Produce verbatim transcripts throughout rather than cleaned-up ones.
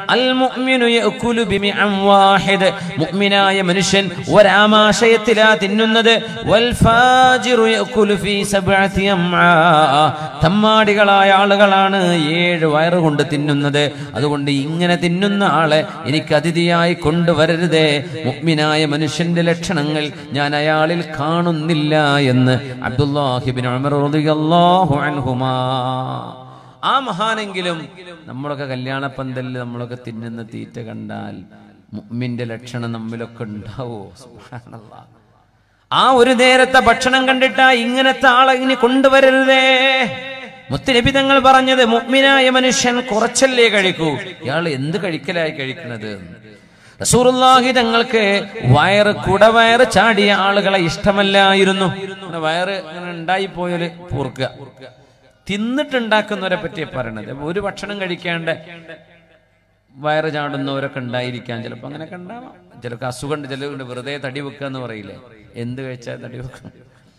അൽ മുഅ്മിനു യഅകുലു ബിമിഅൻ വാഹിദ്, മുഅ്മിനായ മനുഷ്യൻ ഒരാമാശയത്തിലാ തിന്നുന്നത്. വൽ ഫാജിറു യഅകുലു ഫീ സബ്അതി അംആ, തമ്മാടികളായ ആളുകളാണ് ഏഴ് വയറ് കൊണ്ട് തിന്നുന്നത്. അതുകൊണ്ട് ഇങ്ങനെ തിന്നുന്ന ആളെ എനിക്ക് അതിഥിയായി കൊണ്ടുവരരുതേ. മുഅ്മിനായ മനുഷ്യന്റെ ലക്ഷണങ്ങൾ ഞാൻ അയാളിൽ കാണുന്നില്ല എന്ന് അബ്ദുല്ലാഹി ഇബ്നു ഉമർ റളിയല്ലാഹു അൻഹുമാ. ആ മഹാനെങ്കിലും നമ്മളൊക്കെ കല്യാണപ്പന്തലിൽ നമ്മളൊക്കെ തിന്നുന്ന തീറ്റ കണ്ടാൽ മുഅ്മിന്റെ ലക്ഷണം നമ്മിലൊക്കെ ഉണ്ടാവോ? സുബ്ഹാനല്ലാഹ്. ആ ഒരു നേരത്തെ ഭക്ഷണം കണ്ടിട്ടാ ഇങ്ങനത്തെ ആളെ ഇനി കൊണ്ടുവരരുതേ. മുത്തുനബി തങ്ങൾ പറഞ്ഞത് മുഅ്മിനായ മനുഷ്യൻ കുറച്ചല്ലേ കഴിക്കൂ, ഇയാൾ എന്ത് കഴിക്കലായി കഴിക്കുന്നത്? റസൂലുള്ളാഹി തങ്ങൾക്ക് വയറ് കുടവയറ് ചാടിയ ആളുകളെ ഇഷ്ടമല്ലായിരുന്നു. വയറ് ഇങ്ങനെ ഉണ്ടായി പോയാല് പൂർക്കുക. തിന്നിട്ടുണ്ടാക്കുന്നവരെ പറ്റിയ പറയണത്. ഒരു ഭക്ഷണം കഴിക്കാണ്ട് വയറ് ചാടുന്നവരൊക്കെ ഉണ്ടായിരിക്കാം, ചിലപ്പോൾ അങ്ങനെയൊക്കെ ഉണ്ടാവാം. ചിലർക്ക് അസുഖമുണ്ട്, ചിലരുണ്ട് വെറുതെ തടി വെക്കുക എന്ന് പറയില്ലേ, എന്ത് കഴിച്ചാൽ തടി വെക്കുക.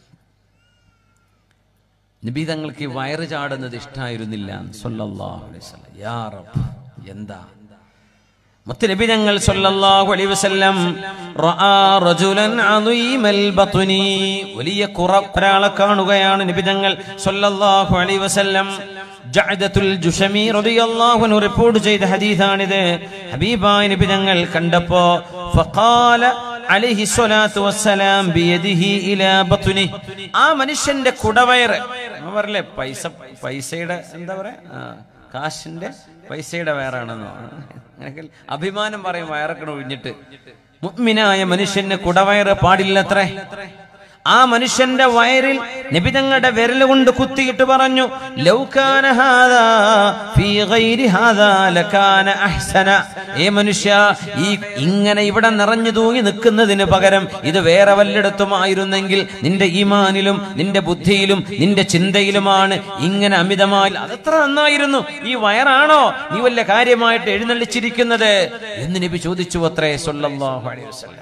നബി തങ്ങൾക്ക് ഈ വയറ് ചാടുന്നത് ഇഷ്ടമായിരുന്നില്ല സ്വല്ലല്ലാഹു അലൈഹി വസല്ലം. യാ റബ്ബ്, എന്താ മുത്തുനബി തങ്ങൾ സ്വല്ലല്ലാഹു അലൈഹി വസല്ലം റആ റജുലൻ അദീമൽ ബത്നി, വലിയ ഒരാളെ കാണുകയാണ് നബി തങ്ങൾ സ്വല്ലല്ലാഹു അലൈഹി വസല്ലം. ജഅദത്തുൽ ജുശമി റളിയല്ലാഹു അൻഹു റിപ്പോർട്ട് ചെയ്ത ഹദീസാണിത്. ഹബീബായ നബി തങ്ങൾ കണ്ടപ്പോ ഫഖാല അലൈഹി സ്വലാത്തു വസ്സലാം ബിയദിഹി ഇലാ ബത്നി, ആ മനുഷ്യന്റെ കുടവയറ് പറഞ്ഞില്ലേ, പൈസ പൈസയുടെ എന്താ പറയാ, കാശിന്റെ പൈസയുടെ വയറാണെന്നോ അങ്ങനെയൊക്കെ അഭിമാനം പറയും. വയറൊക്കെ ഒഴിഞ്ഞിട്ട് മുഅ്മിനായ മനുഷ്യന് കുടവയറ് പാടില്ലത്രേ. ആ മനുഷ്യന്റെ വയറിൽ നബി തങ്ങളുടെ വിരൽ കൊണ്ട് കുത്തിയിട്ട് പറഞ്ഞു, ലൗ കാന ഹാദാ ഫീ ഗൈരി ഹാദാ ലകാന അഹ്സന, ഏ മനുഷ്യ, ഈ ഇങ്ങനെ ഇവിടെ നിറഞ്ഞു തൂങ്ങി നിൽക്കുന്നതിന് പകരം ഇത് വേറെ വല്ലയിടത്തുമായിരുന്നെങ്കിൽ നിന്റെ ഈമാനിലും നിന്റെ ബുദ്ധിയിലും നിന്റെ ചിന്തയിലുമാണ് ഇങ്ങനെ അമിതമായി, അതത്ര നന്നായിരുന്നു. ഈ വയറാണോ നീ വല്ല കാര്യമായിട്ട് എഴുന്നള്ളിച്ചിരിക്കുന്നത് എന്ന് നബി ചോദിച്ചു അത്രേ സ്വല്ലല്ലാഹു അലൈഹി വസല്ലം.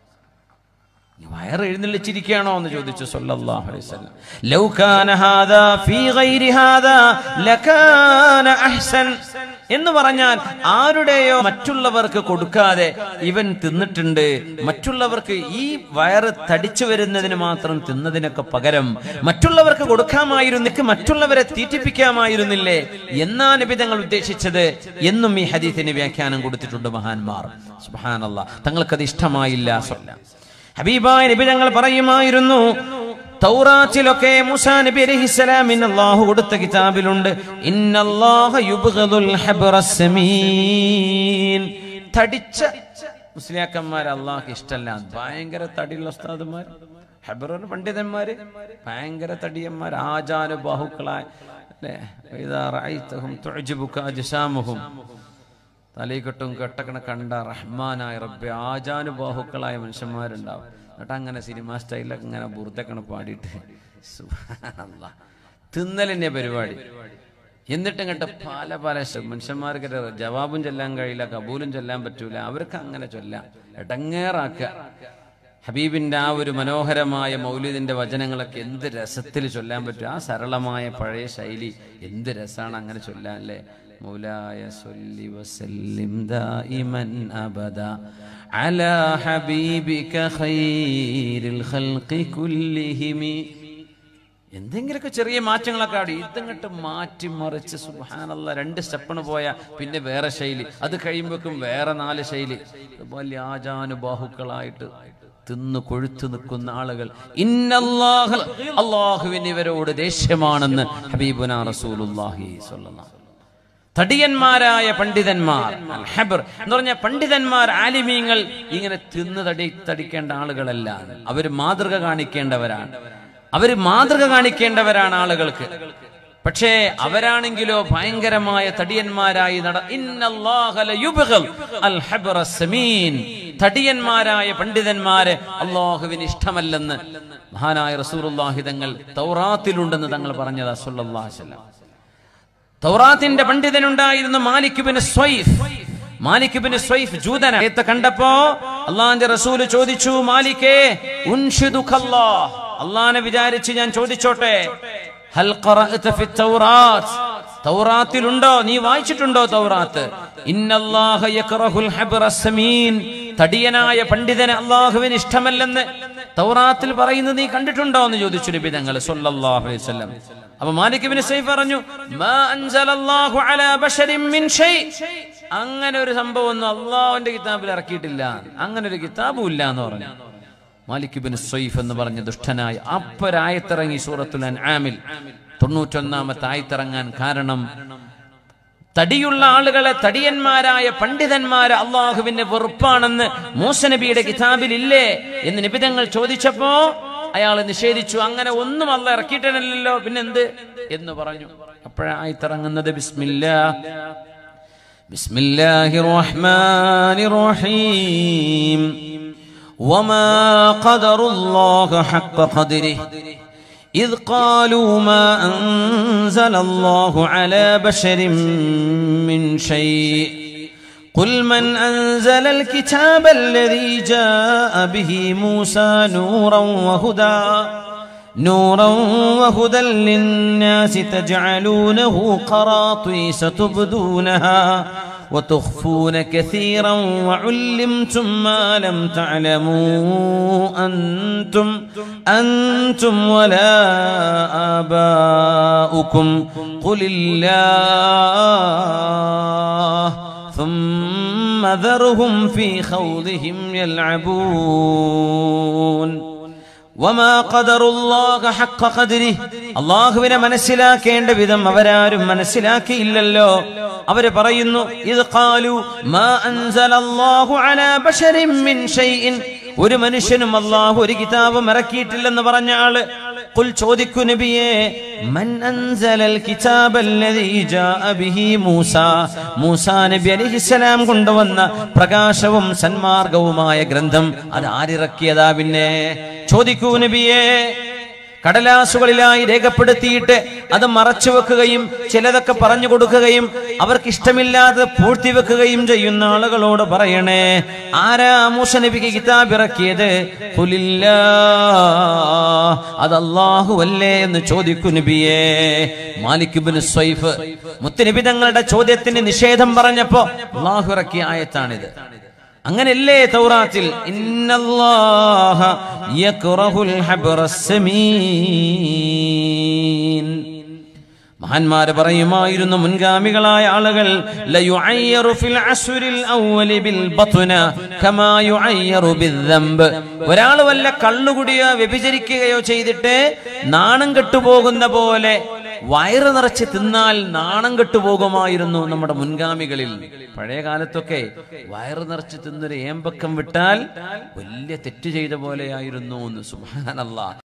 വയറ് എഴുന്നള്ളിച്ചിരിക്കുകയാണോ എന്ന് ചോദിച്ചു സ്വല്ലല്ലാഹു അലൈഹി വസല്ലം. ലൗ കാന ഹാദാ ഫീ ഗൈരി ഹാദാ ലകാന അഹ്സൻ എന്ന് പറഞ്ഞാൽ ആരുടെയോ മറ്റുള്ളവർക്ക് കൊടുക്കാതെ ഇവൻ തിന്നിട്ടുണ്ട്, മറ്റുള്ളവർക്ക് ഈ വയറ് തടിച്ചു വരുന്നതിന് മാത്രം തിന്നതിനൊക്കെ പകരം മറ്റുള്ളവർക്ക് കൊടുക്കാമായിരുന്നിക്ക്, മറ്റുള്ളവരെ തീറ്റിപ്പിക്കാമായിരുന്നില്ലേ എന്നാ നബി തങ്ങൾ ഉദ്ദേശിച്ചത് എന്നും ഈ ഹദീസിന് വ്യാഖ്യാനം കൊടുത്തിട്ടുണ്ട് മഹാന്മാർ. സുബ്ഹാനല്ലാഹ്, തങ്ങൾക്കത് ഇഷ്ടമായില്ല. ഹബീബായ നബി തങ്ങൾ പറയുമായിരുന്നു, തൗറാത്തിലൊക്കെ മൂസാ നബി അലൈഹിസ്സലാമിന് അല്ലാഹു കൊടുത്ത കിതാബിലുണ്ട്, ഇന്നല്ലാഹ യുബ്ഗദുൽ ഹബ്റസ്സമീൻ, തടിച്ച മുസ്ലിയാക്കന്മാരെ അല്ലാഹുക്ക് ഇഷ്ടമല്ല. ഭയങ്കര തടിയുള്ള ഉസ്താദുമാർ, ഹബ്റ പണ്ഡിതന്മാര്, ഭയങ്കര തടിയന്മാർ, ആജാനുബാഹുക്കളായ അല്ലേ, ഇദാ റഅയ്തഹും തുഅ്ജിബുക അജ്സാമുഹും, തലയിക്കെട്ടും കെട്ടക്കണ കണ്ട റഹ്മാനായ റബ്ബെ ആജാനുബാഹുക്കളായ മനുഷ്യന്മാരുണ്ടാവും. എന്നിട്ട് അങ്ങനെ സിനിമ സ്റ്റൈലൊക്കെ ഇങ്ങനെ ബുർദക്കണ പാടിയിട്ട് സുബ്ഹാനല്ലാഹ് തിന്നലിന്റെ പരിപാടി. എന്നിട്ട് ഇങ്ങോട്ട് പല പല മനുഷ്യന്മാർക്ക് ജവാബും ചൊല്ലാൻ കഴിയില്ല, കബൂലും ചൊല്ലാൻ പറ്റൂല, അവർക്ക് അങ്ങനെ ചൊല്ലാം, എടങ്ങേറാക്കുക. ഹബീബിന്റെ ആ ഒരു മനോഹരമായ മൗലിദിന്റെ വചനങ്ങളൊക്കെ എന്ത് രസത്തിൽ ചൊല്ലാൻ പറ്റും. ആ സരളമായ പഴയ ശൈലി എന്ത് രസാണ് അങ്ങനെ ചൊല്ലാൻ അല്ലേ. മൗലായ സ്വല്ലി വസല്ലിം ദായിമൻ അബദാ അലാ ഹബീബിക ഖൈരിൽ ഖൽഖി കുല്ലിഹിം. എന്തെങ്കിലുമൊക്കെ ചെറിയ മാറ്റങ്ങളൊക്കെ അവിടെ ഇതങ്ങോട്ട് മാറ്റി മറിച്ച് സുബ്ഹാനല്ലാഹ് രണ്ട് സ്റ്റെപ്പിന് പോയാൽ പിന്നെ വേറെ ശൈലി, അത് കഴിയുമ്പോഴേക്കും വേറെ നാല് ശൈലി. വലിയ ആജാനുബാഹുക്കളായിട്ട് തിന്നു കൊഴുത്തു നിൽക്കുന്ന ആളുകൾ, ഇന്നല്ലാഹ, അല്ലാഹുവിന് ഇവരോട് ദേഷ്യമാണെന്ന് ഹബീബുനാ റസൂലുള്ളാഹി സ്വല്ലല്ലാഹു. തടിയന്മാരായ പണ്ഡിതന്മാർ, അൽ ഹബ്ർ എന്ന് പറഞ്ഞ പണ്ഡിതന്മാർ, ആലിമീങ്ങൾ ഇങ്ങനെ തിന്ന് തടി തടിക്കേണ്ട ആളുകളല്ല. അവര് മാതൃക കാണിക്കേണ്ടവരാണ്, അവര് മാതൃക കാണിക്കേണ്ടവരാണ് ആളുകൾക്ക്. പക്ഷേ അവരാണെങ്കിലോ ഭയങ്കരമായ തടിയന്മാരായി നട ഇന്നല്ലാഹ ലയുബ്ഗിൽ അൽ ഹബ്റസ്സമീൻ, തടിയന്മാരായ പണ്ഡിതന്മാരെ അല്ലാഹുവിന് ഇഷ്ടമല്ലെന്ന് മഹാനായ റസൂലുള്ളാഹി തങ്ങൾ തൗറാത്തിലുണ്ടെന്ന് തങ്ങൾ പറഞ്ഞതാ സ്വല്ലല്ലാഹു അലൈഹി വസല്ലം. തൗറാത്തിന്റെ പണ്ഡിതനുണ്ടായിരുന്നു മാലിക് ഇബ്നു സ്വൈഫ്. മാലിക് ഇബ്നു സ്വൈഫ് ജൂതനെ കണ്ടപ്പോ അല്ലാഹുവിന്റെ റസൂൽ ചോദിച്ചു, മാലിക്കേ ഉൻഷിദുകല്ലാഹ്, അല്ലാഹനെ വിചാരിച്ച് ഞാൻ ചോദിച്ചോട്ടെ, ഹൽ ഖറഅത ഫി തൗറാത്ത്, തൗറാത്തിലുണ്ടോ, നീ വായിച്ചിട്ടുണ്ടോ തൗറാത്ത്? ഇന്നല്ലാഹ യക്റഹുൽ ഹബ്റസ് സമീൻ, തടിയനായ പണ്ഡിതനെ അല്ലാഹുവിന് ഇഷ്ടമല്ലെന്ന് തൗറാത്തിൽ പറയുന്നത് നീ കണ്ടിട്ടുണ്ടോ എന്ന് ചോദിച്ചു നബി തങ്ങൾ സല്ലല്ലാഹു അലൈഹി വസല്ലം. അപ്പോൾ മാലിക് ഇബ്നു സൈഫ് പറഞ്ഞു, മാ അൻസലല്ലാഹു അലാ ബശരിൻ മിൻ ഷൈ, അങ്ങനെ ഒരു സംഭവം ഒന്നും അല്ലാഹുവിന്റെ കിതാബിൽ ഇറക്കിയിട്ടില്ല, അങ്ങനെ ഒരു കിതാബും ഇല്ല എന്ന് പറഞ്ഞു മാലിക് ഇബ്നു സൈഫ് എന്ന് പറഞ്ഞ ദുഷ്ടനായ. അപ്പൊരായത്തിറങ്ങി സൂറത്തുൽ അൻആമിൽ. തൊണ്ണൂറ്റൊന്നാമത്തെ ആയത്തിറങ്ങാൻ കാരണം തടിയുള്ള ആളുകളെ, തടിയന്മാരായ പണ്ഡിതന്മാരെ അള്ളാഹുവിന്റെ വെറുപ്പാണെന്ന് മൂസ നബിയുടെ കിതാബിൽ ഇല്ലേ എന്ന് നബി തങ്ങൾ ചോദിച്ചപ്പോ അയാൾ നിഷേധിച്ചു. അങ്ങനെ ഒന്നും അല്ലാഹ് ഇറക്കിയിട്ടില്ലല്ലോ, പിന്നെന്ത് എന്ന് പറഞ്ഞു. അപ്പോഴായിത്തിറങ്ങുന്നത് ബിസ്മില്ലാഹ് ബിസ്മില്ലാഹിർ റഹ്മാനിർ റഹീം വമാ ഖദറുല്ലാഹ ഹഖ്ക ഖദ്രിഹി إذ قالوا ما أنزل الله على بشر من شيء قل من أنزل الكتاب الذي جاء به موسى نورا وهدى نورا وهدى للناس تجعلونه قراطيس تبدونها وتخفون كثيرا وعلمتم ما لم تعلموا أنتم أنتم ولا آباؤكم قل الله ثم ذرهم في خوضهم يلعبون وما قدر الله حق قدره. അല്ലാഹുവിനെ മനസ്സിലാക്കേണ്ട വിധം അവരാരും മനസ്സിലാക്കിയില്ലല്ലോ. അവര് പറയുന്നു, ഇദ് ഖാലു മാ അൻസലല്ലാഹു അലാ ബശരിൻ മിൻ ഷൈഇൻ, ഒരു മനുഷ്യനും അല്ലാഹു ഒരു കിതാബും ഇറക്കിയിട്ടില്ലെന്ന് പറഞ്ഞ ആള്. ഖുൽ, ചോദിക്കൂ നബിയേ, മൻ അൻസലൽ കിതാബല്ലദീ ജാഅ ബിഹി മൂസ, മൂസാ നബി അലൈഹിസ്സലാം കൊണ്ടുവന്ന പ്രകാശവും സന്മാർഗവുമായ ഗ്രന്ഥം അത് ആരിറക്കിയതാ? പിന്നെ ചോദിക്കൂ നബിയേ. കടലാസുകളിലായി രേഖപ്പെടുത്തിയിട്ട് അത് മറച്ചു വെക്കുകയും ചിലതൊക്കെ പറഞ്ഞു കൊടുക്കുകയും അവർക്ക് ഇഷ്ടമില്ലാതെ പൂഴ്ത്തിവെക്കുകയും ചെയ്യുന്ന ആളുകളോട് പറയണേ, ആരാ മൂസ നബിക്ക് കിതാബ് ഇറക്കിയത്? ഖുലില്ലാഹ്, അത് അല്ലാഹുവല്ലേ എന്ന് ചോദിക്കൂ നബിയേ. മാലിക് ഇബ്നു സൈഫ് മുത്തുനബി തങ്ങളുടെ ചോദ്യത്തിന് നിഷേധം പറഞ്ഞപ്പോ അല്ലാഹു ഇറക്കിയ ആയത്താണിത്. അങ്ങനെയല്ലേ തൗറാത്തിൽ ഇന്നല്ലാഹ യക്റഹുൽ ഹബ്റസ് സമീൻ. മഹാന്മാര് പറയുമായിരുന്നു, മുൻഗാമികളായ ആളുകൾ ലയുഅയ്യറു ഫിൽ അസ്റിൽ അവ്വലി ബിൽ ബത്ന കമാ യുഅയ്യറു ബിദ്ദംബ്, ഒരാൾ വല്ല കള്ളുകുടിയോ വ്യഭിചരിക്കുകയോ ചെയ്തിട്ട് നാണം കെട്ടുപോകുന്ന പോലെ വയറ് നിറച്ച് തിന്നാൽ നാണം കെട്ടുപോകുമായിരുന്നു നമ്മുടെ മുൻഗാമികളിൽ. പഴയ കാലത്തൊക്കെ വയറ് നിറച്ച് തിന്നൊരു ഏമ്പക്കം വിട്ടാൽ വലിയ തെറ്റ് ചെയ്ത പോലെയായിരുന്നു എന്ന്. സുബ്ഹാനല്ലാഹ്.